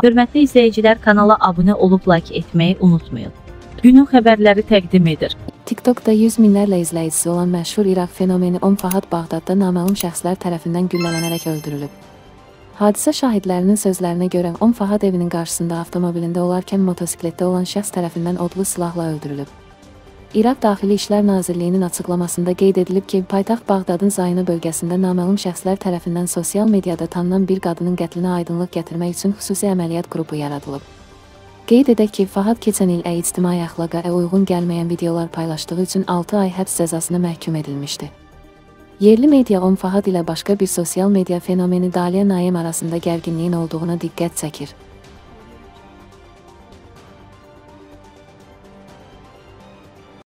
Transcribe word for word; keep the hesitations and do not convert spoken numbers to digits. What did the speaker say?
Hörmətli izləyicilər, kanala abunə olub like etməyi unutmayın. Günün xəbərləri təqdim edir. TikTokda yüz minlərlə izləyicisi olan məşhur İraq fenomeni Om Fahad Bağdadda naməlum şəxslər tərəfindən güllələnərək öldürülüb. Hadisə şahidlərinin sözlərinə görə Om Fahad evinin qarşısında avtomobilində olarkən motosikletdə olan şəxs tərəfindən odlu silahla öldürülüb. İraq Daxili İşlər Nazirliyinin açıqlamasında qeyd edilib ki, paytaxt Bağdadın Zayna bölgəsində naməlum şəxslər tərəfindən sosial mediada tanınan bir qadının qətlinə aydınlıq gətirmək üçün xüsusi əməliyyat qrupu yaradılıb. Qeyd edək ki, Fahad keçən il ictimai əxlaqa uyğun gəlməyən videolar paylaşdığı üçün altı ay həbs cəzasına məhkum edilmişdi. Yerli media Om Fahad ilə başqa bir sosial media fenomeni Daliya Nayem arasında gərginliyin olduğuna diqqət çəkir.